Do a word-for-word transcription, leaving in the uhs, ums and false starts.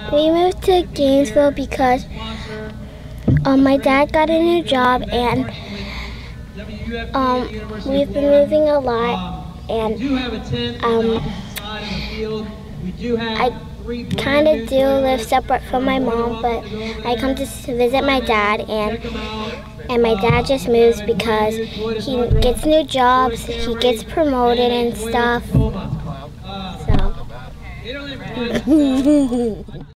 We moved to Gainesville because um, my dad got a new job, and um, we've been moving a lot, and um, I kind of do live separate from my mom, but I come to visit my dad, and and my dad just moves because he gets new jobs, he gets promoted and stuff, so.